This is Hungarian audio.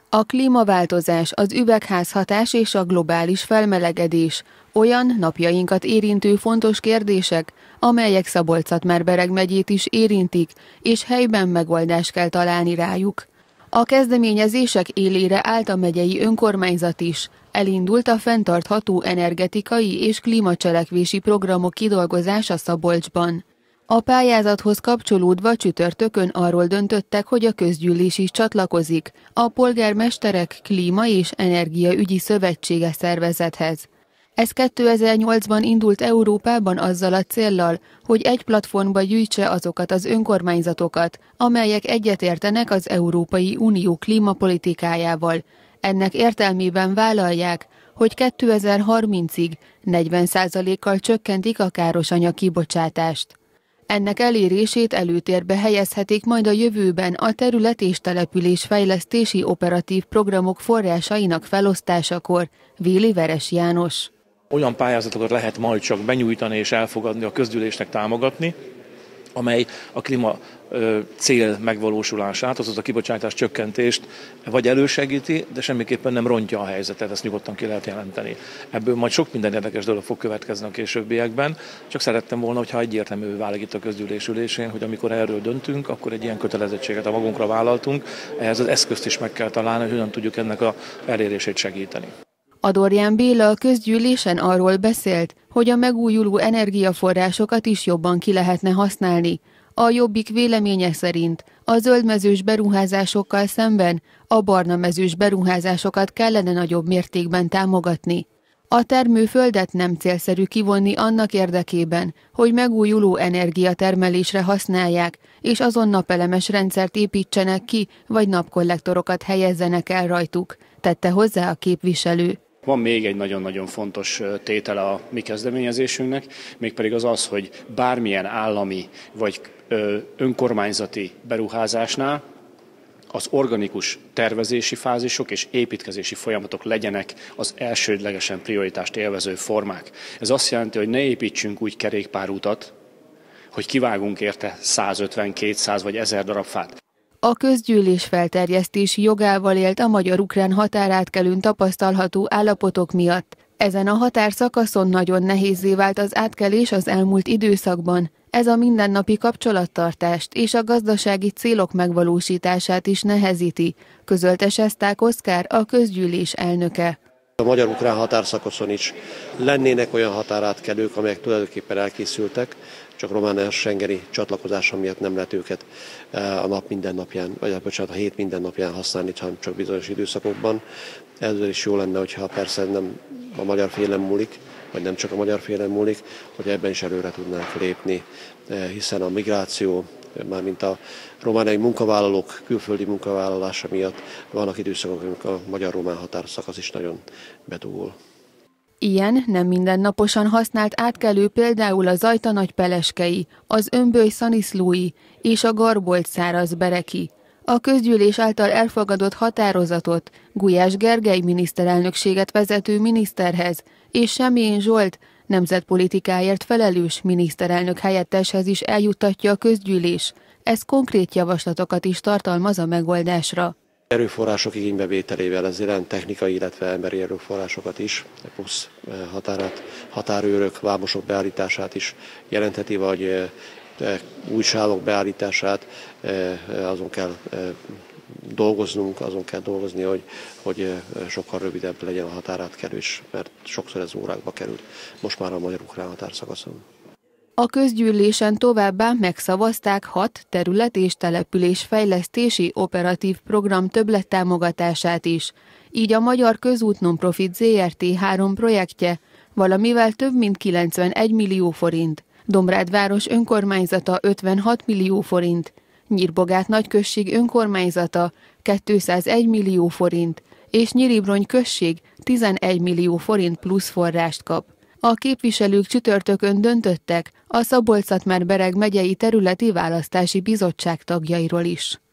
A klímaváltozás, az üvegházhatás és a globális felmelegedés olyan napjainkat érintő fontos kérdések, amelyek Szabolcs-Szatmár-Bereg megyét is érintik, és helyben megoldást kell találni rájuk. A kezdeményezések élére állt a megyei önkormányzat is. Elindult a fenntartható energetikai és klímacselekvési programok kidolgozása Szabolcsban. A pályázathoz kapcsolódva csütörtökön arról döntöttek, hogy a közgyűlés is csatlakozik a Polgármesterek Klíma- és Energiaügyi Szövetsége szervezethez. Ez 2008-ban indult Európában azzal a céllal, hogy egy platformba gyűjtse azokat az önkormányzatokat, amelyek egyetértenek az Európai Unió klímapolitikájával. Ennek értelmében vállalják, hogy 2030-ig 40%-kal csökkentik a károsanyag kibocsátást. Ennek elérését előtérbe helyezhetik majd a jövőben a terület- és településfejlesztési operatív programok forrásainak felosztásakor, véli Veres János. Olyan pályázatokat lehet majd csak benyújtani és elfogadni, a közgyűlésnek támogatni, amely a klíma cél megvalósulását, azaz a kibocsátás csökkentést vagy elősegíti, de semmiképpen nem rontja a helyzetet, ezt nyugodtan ki lehet jelenteni. Ebből majd sok minden érdekes dolog fog következni a későbbiekben, csak szerettem volna, hogyha egyértelművé válik itt a közgyűlés ülésén, hogy amikor erről döntünk, akkor egy ilyen kötelezettséget a magunkra vállaltunk, ehhez az eszközt is meg kell találni, hogy hogyan tudjuk ennek a elérését segíteni. Adorján Béla a közgyűlésen arról beszélt, hogy a megújuló energiaforrásokat is jobban ki lehetne használni. A Jobbik véleménye szerint a zöldmezős beruházásokkal szemben a barnamezős beruházásokat kellene nagyobb mértékben támogatni. A termőföldet nem célszerű kivonni annak érdekében, hogy megújuló energiatermelésre használják, és azon napelemes rendszert építsenek ki, vagy napkollektorokat helyezzenek el rajtuk, tette hozzá a képviselő. Van még egy nagyon-nagyon fontos tétele a mi kezdeményezésünknek, mégpedig az, hogy bármilyen állami vagy önkormányzati beruházásnál az organikus tervezési fázisok és építkezési folyamatok legyenek az elsődlegesen prioritást élvező formák. Ez azt jelenti, hogy ne építsünk úgy kerékpárutat, hogy kivágunk érte 150, 200 vagy 1000 darab fát. A közgyűlés felterjesztési jogával élt a magyar-ukrán határátkelőn tapasztalható állapotok miatt. Ezen a határszakaszon nagyon nehézzé vált az átkelés az elmúlt időszakban. Ez a mindennapi kapcsolattartást és a gazdasági célok megvalósítását is nehezíti, közölte Sesták Oszkár, a közgyűlés elnöke. A magyar-ukrán határszakaszon is lennének olyan határátkelők, amelyek tulajdonképpen elkészültek, csak Románia schengeni csatlakozása miatt nem lehet őket a hét mindennapján használni, hanem csak bizonyos időszakokban. Ezzel is jó lenne, hogyha persze nem a magyar félem múlik, vagy nem csak a magyar félem múlik, hogy ebben is előre tudnánk lépni, hiszen a migráció, mármint a romániai munkavállalók külföldi munkavállalása miatt vannak időszakok, amikor a magyar-román határszakasz is nagyon bedugul. Ilyen nem mindennaposan használt átkelő például a Zajta-Nagypeleskei, az Ömböly-Szaniszlói és a Garbolt-Szárazbereki. A közgyűlés által elfogadott határozatot Gulyás Gergely miniszterelnökséget vezető miniszterhez és Semjén Zsolt nemzetpolitikáért felelős miniszterelnök helyetteshez is eljuttatja a közgyűlés. Ez konkrét javaslatokat is tartalmaz a megoldásra. Erőforrások igénybevételével ez jelent technikai, illetve emberi erőforrásokat is, plusz határőrök, vámosok beállítását is jelentheti, vagy új sávok beállítását, azon kell dolgoznunk, azon kell dolgozni, hogy sokkal rövidebb legyen a határátkelés, mert sokszor ez órákba került, most már a magyar-ukrán határszakaszon. A közgyűlésen továbbá megszavazták 6 terület- és településfejlesztési operatív program többlettámogatását is, így a Magyar Közút Nonprofit Zrt. 3 projektje valamivel több mint 91 millió forint, Dombrád város önkormányzata 56 millió forint, Nyírbogát nagyközség önkormányzata 201 millió forint, és Nyíribrony község 11 millió forint plusz forrást kap. A képviselők csütörtökön döntöttek a Szabolcs-Szatmár-Bereg megyei területi választási bizottság tagjairól is.